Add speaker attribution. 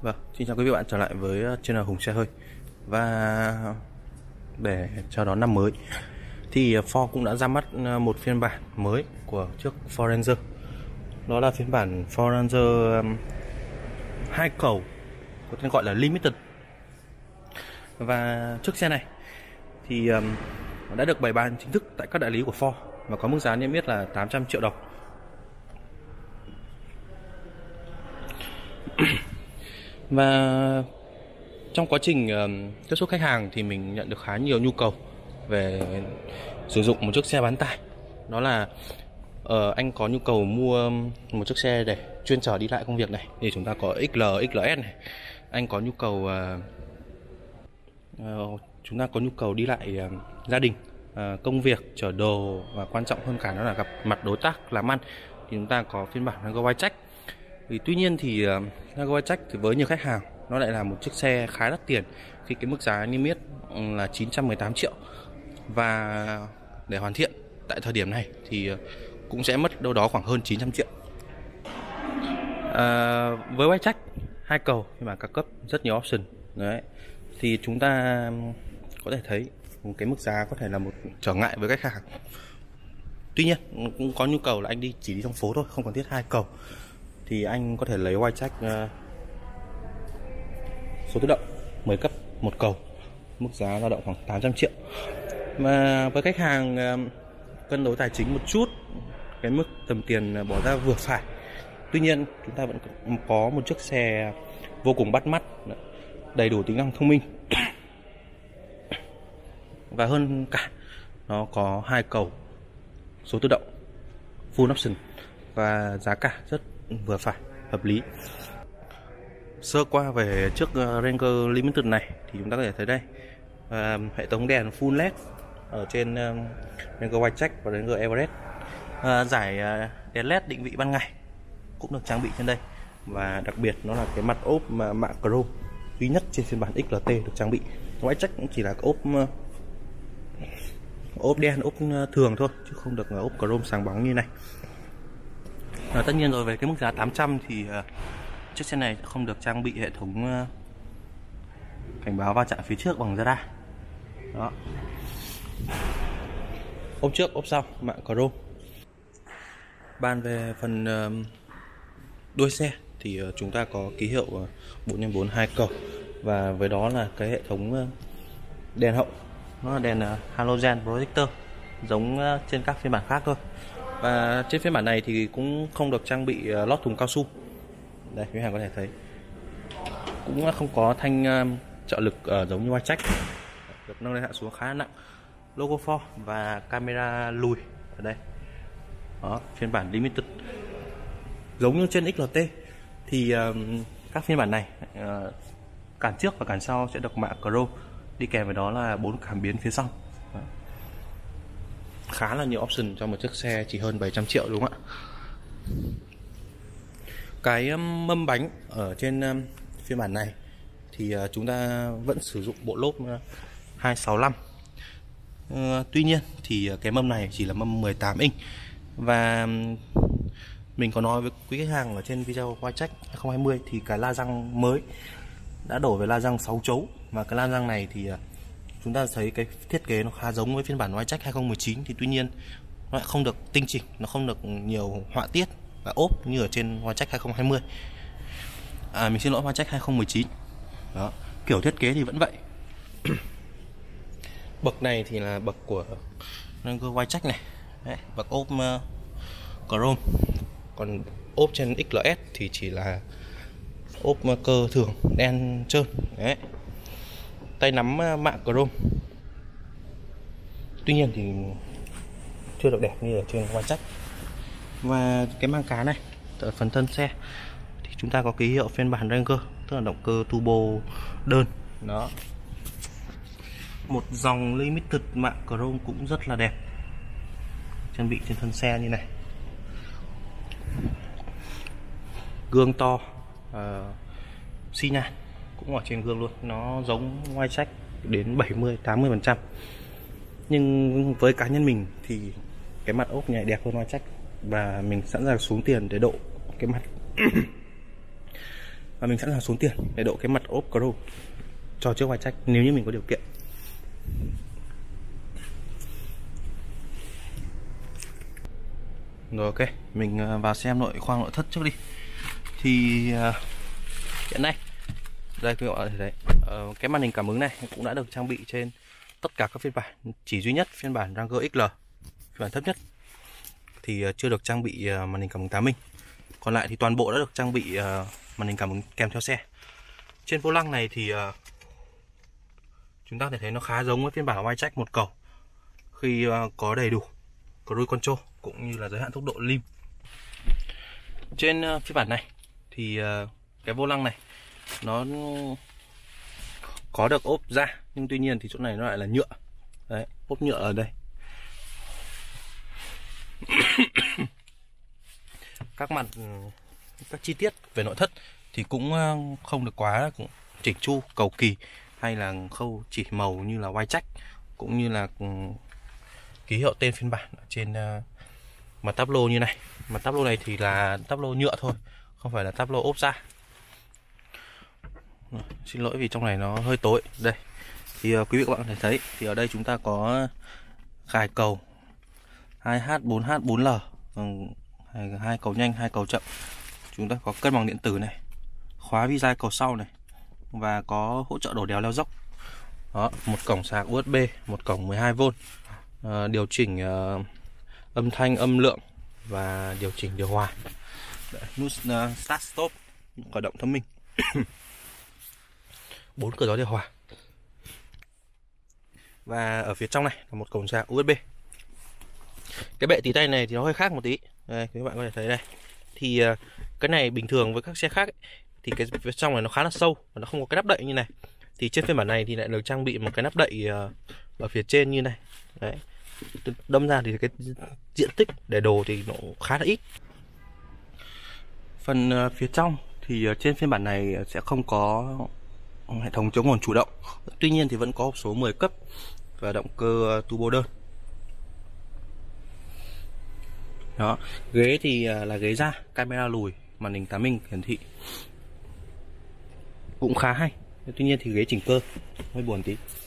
Speaker 1: Vâng, xin chào quý vị bạn trở lại với channel Hùng Xe Hơi. Và để chào đón năm mới thì Ford cũng đã ra mắt một phiên bản mới của chiếc Ford Ranger. Đó là phiên bản Ford Ranger 2 cầu, có tên gọi là Limited. Và chiếc xe này thì đã được bày bán chính thức tại các đại lý của Ford và có mức giá niêm yết là 800 triệu đồng. Và trong quá trình tiếp xúc khách hàng thì mình nhận được khá nhiều nhu cầu về sử dụng một chiếc xe bán tải. Đó là anh có nhu cầu mua một chiếc xe để chuyên chở đi lại công việc này, thì chúng ta có XL, XLS này. Anh có nhu cầu chúng ta có nhu cầu đi lại gia đình, công việc, chở đồ, và quan trọng hơn cả đó là gặp mặt đối tác làm ăn, thì chúng ta có phiên bản Ranger Wildtrak. Tuy nhiên thì Ranger Wildtrak thì với nhiều khách hàng nó lại là một chiếc xe khá đắt tiền, khi cái mức giá niêm yết là 918 triệu. Và để hoàn thiện tại thời điểm này thì cũng sẽ mất đâu đó khoảng hơn 900 triệu. Với Wildtrak 2 cầu nhưng mà cao cấp, rất nhiều option đấy, thì chúng ta có thể thấy cái mức giá có thể là một trở ngại với khách hàng. Tuy nhiên cũng có nhu cầu là anh chỉ đi trong phố thôi, không cần thiết 2 cầu, thì anh có thể lấy Wildtrak số tự động 10 cấp 1 cầu, mức giá dao động khoảng 800 triệu. Mà với khách hàng cân đối tài chính một chút, cái mức tầm tiền bỏ ra vừa phải, tuy nhiên chúng ta vẫn có một chiếc xe vô cùng bắt mắt, đầy đủ tính năng thông minh và hơn cả nó có 2 cầu số tự động full option và giá cả rất vừa phải, hợp lý. Sơ qua về chiếc Ranger Limited này thì chúng ta có thể thấy đây, hệ thống đèn full LED ở trên Ranger Wildtrak và Ranger Everest. Giải đèn LED định vị ban ngày cũng được trang bị trên đây, và đặc biệt nó là cái mặt ốp mạ chrome duy nhất trên phiên bản XLT được trang bị. Wildtrak cũng chỉ là ốp đen, ốp thường thôi, chứ không được ốp chrome sáng bóng như này. Tất nhiên rồi, về cái mức giá 800 thì chiếc xe này không được trang bị hệ thống cảnh báo va chạm phía trước bằng radar. Đó. Ốp trước, ốp sau mạ chrome. Bàn về phần đuôi xe thì chúng ta có ký hiệu 4x4 2 cầu, và với đó là cái hệ thống đèn hậu, nó là đèn halogen projector giống trên các phiên bản khác thôi. Và trên phiên bản này thì cũng không được trang bị lót thùng cao su. Đây, quý khách có thể thấy cũng không có thanh trợ lực giống như Wildtrak, được nâng lên hạ xuống khá nặng. Logo Ford và camera lùi ở đây. Đó, phiên bản Limited. Giống như trên XLT thì các phiên bản này cản trước và cản sau sẽ được mạ chrome, đi kèm với đó là 4 cảm biến phía sau. Đó. Khá là nhiều option cho một chiếc xe chỉ hơn 700 triệu đúng không ạ? Cái mâm bánh ở trên phiên bản này thì chúng ta vẫn sử dụng bộ lốp 265. Tuy nhiên thì cái mâm này chỉ là mâm 18 inch. Và mình có nói với quý khách hàng ở trên video Wildtrak 2020 thì cái la răng mới đã đổi về la răng 6 chấu. Và cái la răng này thì chúng ta thấy cái thiết kế nó khá giống với phiên bản Wildtrak 2019, thì tuy nhiên nó lại không được tinh chỉnh, nó không được nhiều họa tiết và ốp như ở trên Wildtrak 2020. Mình xin lỗi, Wildtrak 2019. Đó, kiểu thiết kế thì vẫn vậy. Bậc này thì là bậc của Ranger Wildtrak này. Đấy, bậc ốp chrome. Còn ốp trên XLS thì chỉ là ốp cơ thường đen trơn. Đấy. Tay nắm mạ chrome. Tuy nhiên thì chưa được đẹp như ở trên Wildtrak. Và cái mang cá này ở phần thân xe thì chúng ta có ký hiệu phiên bản Ranger, tức là động cơ turbo đơn. Đó. Một dòng Limited mạ chrome cũng rất là đẹp, trang bị trên thân xe như này. Gương to, xi nhan cũng ở trên gương luôn, nó giống Wildtrak đến 70-80%. Nhưng với cá nhân mình thì cái mặt ốp này đẹp hơn Wildtrak, và mình sẵn sàng xuống tiền để độ cái mặt và mình sẵn sàng xuống tiền để độ cái mặt ốp Chrome cho chiếc vai trách nếu như mình có điều kiện. Rồi ok, mình vào xem khoang nội thất trước đi. Thì hiện nay đây các bạn thấy cái màn hình cảm ứng này cũng đã được trang bị trên tất cả các phiên bản, chỉ duy nhất phiên bản Ranger XL, phiên bản thấp nhất thì chưa được trang bị màn hình cảm ứng 8 inch. Còn lại thì toàn bộ đã được trang bị màn hình cảm ứng kèm theo xe. Trên vô lăng này thì chúng ta có thể thấy nó khá giống với phiên bản Wide-Jack một cầu khi có đầy đủ cruise control cũng như là giới hạn tốc độ lim. Trên phiên bản này thì cái vô lăng này nó có được ốp da, nhưng tuy nhiên thì chỗ này nó lại là nhựa. Đấy, ốp nhựa ở đây. Các mặt, các chi tiết về nội thất thì cũng không được quá cũng chỉnh chu, cầu kỳ hay là khâu chỉ màu như là Wide-Jack, cũng như là ký hiệu tên phiên bản ở trên mặt táp lô như này. Mặt táp lô này thì là táp lô nhựa thôi, không phải là táp lô ốp da. Xin lỗi vì trong này nó hơi tối. Đây thì quý vị các bạn có thể thấy thì ở đây chúng ta có gài cầu 2H, 4H, 4L, hai cầu nhanh, hai cầu chậm. Chúng ta có cân bằng điện tử này, khóa vi dai cầu sau này, và có hỗ trợ đổ đèo leo dốc. Đó, một cổng sạc USB, một cổng 12V, điều chỉnh âm thanh, âm lượng và điều chỉnh điều hòa. Nút start stop, khởi động thông minh. 4 cửa gió điều hòa. Và ở phía trong này là một cổng sạc USB. Cái bệ tì tay này thì nó hơi khác một tí. Đây, các bạn có thể thấy đây. Thì cái này bình thường với các xe khác ấy, thì cái phía trong này nó khá là sâu và nó không có cái nắp đậy như này. Thì trên phiên bản này thì lại được trang bị một cái nắp đậy ở phía trên như này. Đấy. Đâm ra thì cái diện tích để đồ thì nó khá là ít. Phần phía trong thì trên phiên bản này sẽ không có hệ thống chống ồn chủ động. Tuy nhiên thì vẫn có hộp số 10 cấp và động cơ turbo đơn. Đó, ghế thì là ghế da, camera lùi, màn hình 8 inch hiển thị cũng khá hay. Tuy nhiên thì ghế chỉnh cơ hơi buồn tí.